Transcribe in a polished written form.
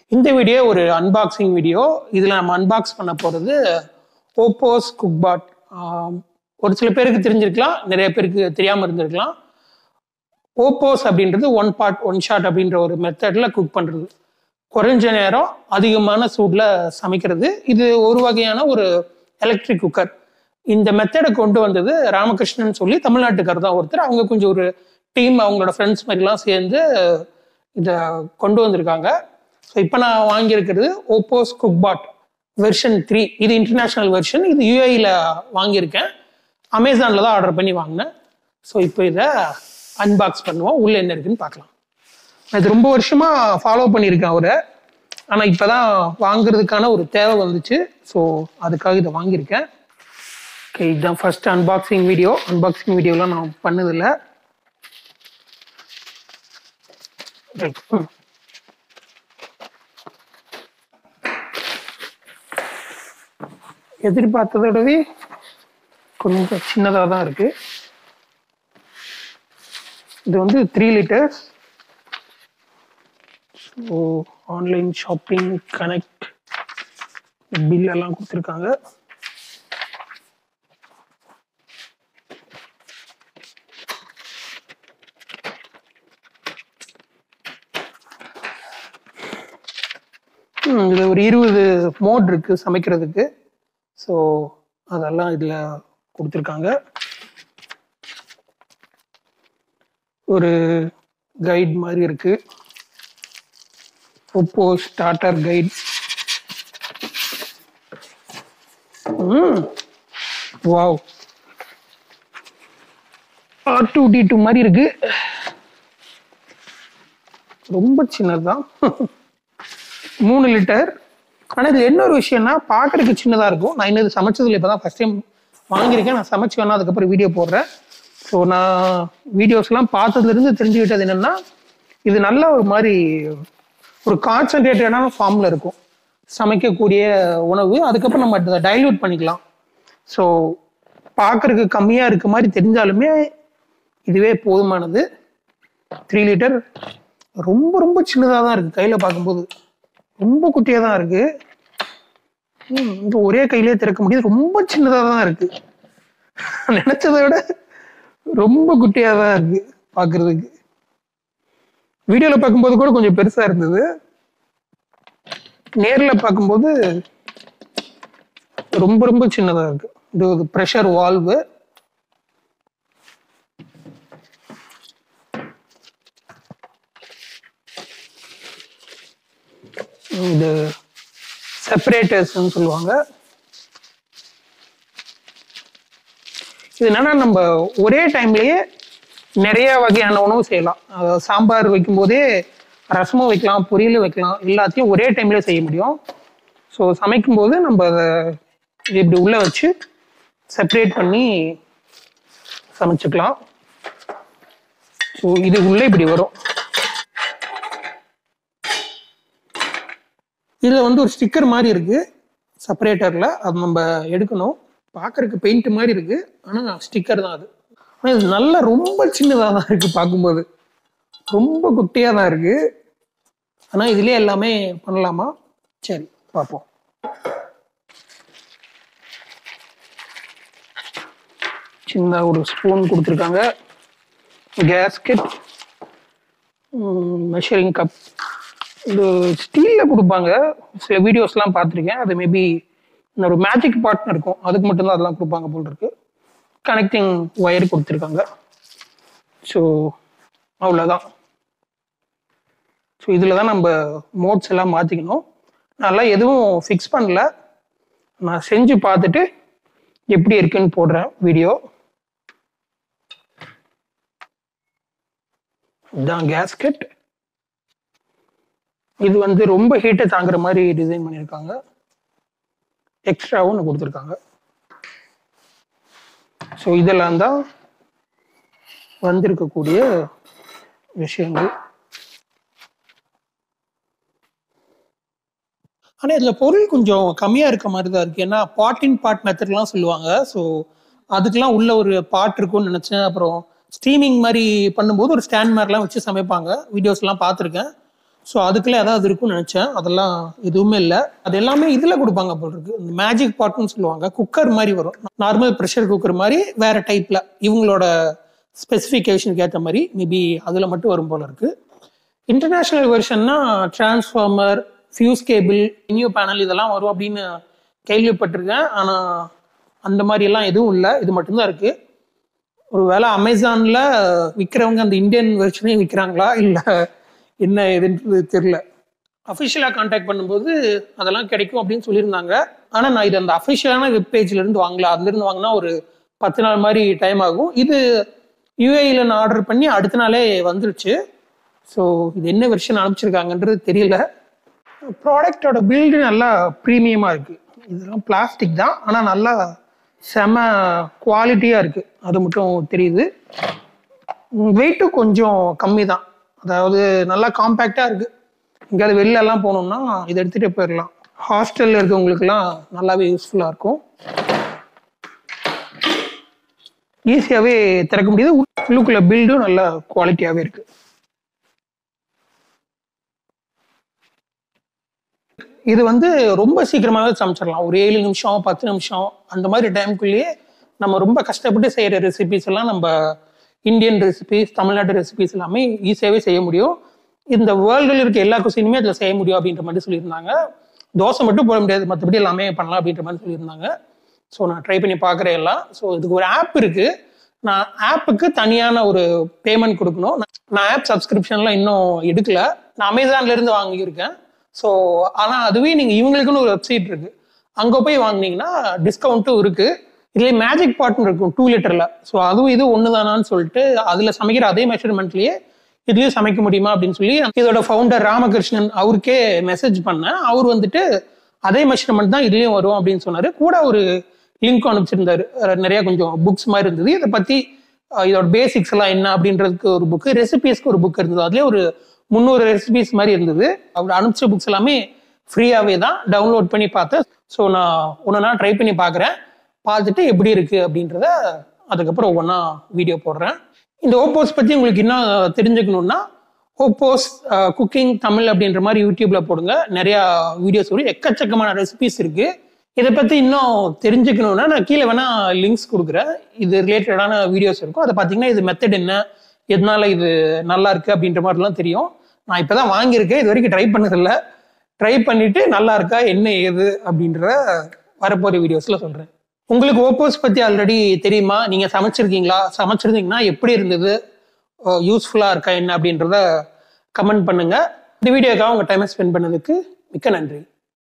இந்த வீடியோ ஒரு unboxing video. இதில் நம்ம அன்பாக்ஸ் பண்ண போகிறது OPOS Cookbot. ஒரு சில பேருக்கு தெரிஞ்சிருக்கலாம், நிறைய பேருக்கு தெரியாமல் இருந்திருக்கலாம். OPOS அப்படின்றது ஒன் பார்ட் ஒன் ஷாட் அப்படின்ற ஒரு மெத்தடில் குக் பண்ணுறது, குறைஞ்ச நேரம் அதிகமான சூடில் சமைக்கிறது. இது ஒரு வகையான ஒரு எலக்ட்ரிக் குக்கர். இந்த மெத்தடை கொண்டு வந்தது ராமகிருஷ்ணன் சொல்லி தமிழ்நாட்டுக்காரர் தான் ஒருத்தர். அவங்க கொஞ்சம் ஒரு டீம், அவங்களோட ஃப்ரெண்ட்ஸ் மாதிரிலாம் சேர்ந்து இதை கொண்டு வந்திருக்காங்க. ஸோ இப்போ நான் வாங்கியிருக்கிறது OPOS Cookbot வெர்ஷன் 3. இது இன்டர்நேஷ்னல் வெர்ஷன். இது UAEல வாங்கியிருக்கேன், அமேசானில் தான் ஆர்டர் பண்ணி வாங்கினேன். ஸோ இப்போ இதை அன்பாக்ஸ் பண்ணுவோம், உள்ளே என்ன இருக்குன்னு பார்க்கலாம். நான் இது ரொம்ப வருஷமாக ஃபாலோ பண்ணியிருக்கேன் அவரை, ஆனால் இப்போ தான் வாங்குறதுக்கான ஒரு தேவை வந்துச்சு. ஸோ அதுக்காக இதை வாங்கியிருக்கேன். ஓகே, இதுதான் ஃபர்ஸ்ட் அன்பாக்சிங் வீடியோ. அன்பாக்சிங் வீடியோலாம் நான் பண்ணதில்லை. எதிர்பார்த்ததோடவே கொஞ்சம் சின்னதாக தான் இருக்கு. இது வந்து 3 litres. So online shopping, connect, bill எல்லாம் கொடுத்துருக்காங்க. இதில் ஒரு 20 மோட் இருக்கு சமைக்கிறதுக்கு. ஸோ அதெல்லாம் இதில் கொடுத்துருக்காங்க. ஒரு கைட் மாதிரி இருக்கு, OPOS starter guide. Wow, R2D2 மாதிரி இருக்கு. ரொம்ப சின்னதுதான், 3 லிட்டர். ஆனால் இது என்ன ஒரு விஷயம்னா, பார்க்கறதுக்கு சின்னதாக இருக்கும். நான் இன்னும் சமைச்சதில் இப்போ தான் ஃபர்ஸ்ட் டைம் வாங்கியிருக்கேன். நான் சமைச்சு வேணா அதுக்கப்புறம் வீடியோ போடுறேன். ஸோ நான் வீடியோஸ்லாம் பார்த்ததுலேருந்து தெரிஞ்சுக்கிட்டது என்னென்னா, இது நல்ல ஒரு மாதிரி ஒரு கான்சன்ட்ரேட்டடான ஃபார்மில் இருக்கும் சமைக்கக்கூடிய உணவு. அதுக்கப்புறம் நம்ம அதை டைல்யூட் பண்ணிக்கலாம். ஸோ பார்க்கறதுக்கு கம்மியாக இருக்க மாதிரி தெரிஞ்சாலுமே இதுவே போதுமானது. 3 லிட்டர் ரொம்ப ரொம்ப சின்னதாக தான் இருக்குது. கையில் பார்க்கும்போது ரொம்ப குட்டியாக தான் இருக்கு. இங்க ஒரே கையிலே திறக்க முடியாது, ரொம்ப சின்னதாக தான் இருக்கு. நினைச்சதை விட ரொம்ப குட்டியாக தான் இருக்கு பார்க்கறதுக்கு. வீடியோவில் பார்க்கும்போது கூட கொஞ்சம் பெருசா இருந்தது, நேரில் பார்க்கும்போது ரொம்ப ரொம்ப சின்னதாக இருக்கு. இது ஒரு ப்ரெஷர் வால்வு. இது செப்பரேட்டர்ஸ்ன்னு சொல்லுவாங்க. இது என்னன்னா, நம்ம ஒரே டைம்லயே நிறைய வகையான உணவு செய்யலாம். சாம்பார் வைக்கும் போதே ரசமும் வைக்கலாம், பொரியலும் வைக்கலாம், எல்லாத்தையும் ஒரே டைம்ல செய்ய முடியும். ஸோ சமைக்கும் போது நம்ம அதை இப்படி உள்ள வச்சு செப்பரேட் பண்ணி சமைச்சுக்கலாம். ஸோ இது உள்ள இப்படி வரும். இதில் வந்து ஒரு ஸ்டிக்கர் மாதிரி இருக்கு செப்பரேட்டர்ல, அது நம்ம எடுக்கணும். பார்க்கறதுக்கு பெயிண்ட் மாதிரி இருக்கு, ஆனால் ஸ்டிக்கர் தான் அது. ஆனால் இது நல்லா ரொம்ப சின்னதாக தான் இருக்கு, பார்க்கும்போது ரொம்ப குட்டியாக தான் இருக்கு. ஆனால் இதுலேயே எல்லாமே பண்ணலாமா? சரி பார்ப்போம். சின்ன ஒரு ஸ்பூன் கொடுத்துருக்காங்க, கேஸ்கெட், மெஷரிங் கப். இது ஸ்டீலில் கொடுப்பாங்க. சில வீடியோஸ்லாம் பார்த்துருக்கேன். அது மேபி ஒரு மேஜிக் பார்ட்னர் இருக்கும், அதுக்கு மட்டும்தான் அதெல்லாம் கொடுப்பாங்க போல் இருக்கு. கனெக்டிங் ஒயர் கொடுத்துருக்காங்க. ஸோ அவ்வளோதான். ஸோ இதில் தான் நம்ம மோட்ஸ் எல்லாம் மாற்றிக்கணும். நல்லா எதுவும் ஃபிக்ஸ் பண்ணல, நான் செஞ்சு பார்த்துட்டு எப்படி இருக்குன்னு போடுறேன் வீடியோ. இதுதான் கேஸ்கெட். இது வந்து ரொம்ப ஹீட்டை தாங்குற மாதிரி டிசைன் பண்ணியிருக்காங்க. எக்ஸ்ட்ராவும் ஒன்று கொடுத்துருக்காங்க. ஸோ இதெல்லாம் தான் வந்திருக்கக்கூடிய விஷயங்கள். ஆனால் இதில் பொருள் கொஞ்சம் கம்மியாக இருக்க மாதிரி தான் இருக்குது. ஏன்னா பார்ட் இன் பார்ட் மெத்தட்லாம் சொல்லுவாங்க. ஸோ அதுக்கெலாம் உள்ள ஒரு பார்ட் இருக்கும்னு நினச்சேன். அப்புறம் ஸ்டீமிங் மாதிரி பண்ணும்போது ஒரு ஸ்டாண்ட் மாதிரிலாம் வச்சு சமைப்பாங்க, வீடியோஸ்லாம் பார்த்துருக்கேன். ஸோ அதுக்குள்ள ஏதாவது இருக்கும்னு நினச்சேன். அதெல்லாம் எதுவுமே இல்லை. அது எல்லாமே இதில் கொடுப்பாங்க போல் இருக்கு. இந்த மேஜிக் பாட்னு சொல்லுவாங்க, குக்கர் மாதிரி வரும், நார்மல் ப்ரெஷர் குக்கர் மாதிரி வேற டைப்ல, இவங்களோட ஸ்பெசிஃபிகேஷனுக்கு ஏற்ற மாதிரி மேபி அதில் மட்டும் வரும் போல இருக்கு. இன்டர்நேஷ்னல் வெர்ஷன்னா transformer, fuse cable, new panel இதெல்லாம் வரும் அப்படின்னு கேள்விப்பட்டிருக்கேன். ஆனால் அந்த மாதிரி எல்லாம் எதுவும் இல்லை, இது மட்டும்தான் இருக்கு. ஒரு வேளை அமேசான்ல விற்கிறவங்க அந்த இந்தியன் வெர்ஷனையும் விற்கிறாங்களா இல்லை என்ன எதுன்றது தெரியல. அஃபிஷியலாக கான்டாக்ட் பண்ணும்போது அதெல்லாம் கிடைக்கும் அப்படின்னு சொல்லியிருந்தாங்க. ஆனால் நான் இது அந்த அஃபிஷியலான வெப்பேஜ்ல இருந்து வாங்கல. அதுலேருந்து வாங்கினா ஒரு 10 நாள் மாதிரி டைம் ஆகும். இது யூஏஇல நான் ஆர்டர் பண்ணி அடுத்த நாளே வந்துருச்சு. ஸோ இது என்ன வெர்ஷன் அனுப்பிச்சிருக்காங்கன்றது தெரியல. ப்ராடக்டோட பில்டு நல்லா ப்ரீமியமாக இருக்குது. இதெல்லாம் பிளாஸ்டிக் தான், ஆனால் நல்லா செம குவாலிட்டியாக இருக்குது, அது மட்டும் தெரியுது. வெயிட்டும் கொஞ்சம் கம்மி தான், அதாவது நல்லா காம்பேக்டாக இருக்குது. எங்கேயாவது வெளிலெல்லாம் போனோம்னா இதை எடுத்துகிட்டே போயிடலாம். ஹாஸ்டலில் இருக்கவங்களுக்குலாம் நல்லாவே யூஸ்ஃபுல்லாக இருக்கும். ஈஸியாகவே திறக்க முடியுது. உள்ளுக்குள்ள பில்டும் நல்ல குவாலிட்டியாகவே இருக்குது. இது ரொம்ப சீக்கிரமாகவே சமைச்சிடலாம். ஒரு 7 நிமிஷம் 10 நிமிஷம் அந்த மாதிரி டைமுக்குள்ளேயே நம்ம ரொம்ப கஷ்டப்பட்டு செய்கிற ரெசிபிஸ் எல்லாம், நம்ம இந்தியன் ரெசிபிஸ், தமிழ்நாட்டு ரெசிபிஸ் எல்லாமே ஈஸியாகவே செய்ய முடியும். இந்த வேர்ல்டில் இருக்க எல்லா குசினுமே அதில் செய்ய முடியும் அப்படின்ற மாதிரி சொல்லியிருந்தாங்க. தோசை மட்டும் போட முடியாது, மற்றபடி எல்லாமே பண்ணலாம் அப்படின்ற மாதிரி சொல்லியிருந்தாங்க. ஸோ நான் ட்ரை பண்ணி பார்க்குறேன் எல்லாம். ஸோ இதுக்கு ஒரு ஆப் இருக்குது. நான் ஆப்புக்கு தனியான ஒரு பேமெண்ட் கொடுக்கணும். நான் ஆப் சப்ஸ்கிரிப்ஷன்லாம் இன்னும் எடுக்கல. நான் அமேசான்லேருந்து வாங்கியிருக்கேன். ஸோ ஆனால் அதுவே நீங்கள் இவங்களுக்குன்னு ஒரு வெப்சைட் இருக்குது, அங்கே போய் வாங்கினீங்கன்னா டிஸ்கவுண்ட்டும் இருக்குது. இதுலேயே மேஜிக் பாட்னு இருக்கும் 2 லிட்டரில். ஸோ அதுவும் இது ஒன்று தானான்னு சொல்லிட்டு அதில் சமைக்கிற அதே மெஷர்மெண்ட்லேயே இதுலேயும் சமைக்க முடியுமா அப்படின்னு சொல்லி இதோட ஃபவுண்டர் ராமகிருஷ்ணன் அவருக்கே மெசேஜ் பண்ணேன். அவர் அதே மெஷர்மெண்ட் தான் இதுலேயும் வரும் அப்படின்னு சொன்னார். கூட ஒரு லிங்க் அனுப்பிச்சிருந்தாரு, நிறைய கொஞ்சம் புக்ஸ் மாதிரி இருந்தது. இதை பற்றி இதோட பேசிக்ஸ் எல்லாம் என்ன அப்படின்றதுக்கு ஒரு புக்கு, ரெசிபிஸ்க்கு ஒரு புக் இருந்தது. அதுலேயே ஒரு 300 ரெசிபிஸ் மாதிரி இருந்தது. அவர் அனுப்பிச்ச புக்ஸ் எல்லாமே ஃப்ரீயாகவே தான் டவுன்லோட் பண்ணி பார்த்தேன். ஸோ நான் ஒன்றா ட்ரை பண்ணி பார்க்குறேன், பார்த்துட்டு எப்படி இருக்குது அப்படின்றத அதுக்கப்புறம் ஒவ்வொன்றா வீடியோ போடுறேன். இந்த ஓப்போஸ் பற்றி உங்களுக்கு இன்னும் தெரிஞ்சுக்கணுன்னா ஓப்போஸ் குக்கிங் தமிழ் அப்படின்ற மாதிரி யூடியூப்ல போடுங்க. நிறையா வீடியோஸ் வரும், எக்கச்சக்கமான ரெசிபிஸ் இருக்குது. இதை பற்றி இன்னும் தெரிஞ்சுக்கணுன்னா நான் கீழே வேணால் லிங்க்ஸ் கொடுக்குறேன். இது ரிலேட்டடான வீடியோஸ் இருக்கும். அதை பார்த்தீங்கன்னா இது மெத்தட் என்ன, எதனால இது நல்லா இருக்குது அப்படின்ற மாதிரிலாம் தெரியும். நான் இப்போ தான் வாங்கியிருக்கேன், இது வரைக்கும் ட்ரை பண்ணதில்லை. ட்ரை பண்ணிவிட்டு நல்லா இருக்கா என்ன ஏது அப்படின்ற வரப்போகிற வீடியோஸில் சொல்கிறேன். உங்களுக்கு ஓப்போஸ் பற்றி ஆல்ரெடி தெரியுமா? நீங்கள் சமைச்சிருக்கீங்களா? சமைச்சிருந்தீங்கன்னா எப்படி இருந்தது, யூஸ்ஃபுல்லாக இருக்கா என்ன அப்படின்றத கமெண்ட் பண்ணுங்கள். இந்த வீடியோக்காக உங்கள் டைமை ஸ்பெண்ட் பண்ணதுக்கு மிக்க நன்றி.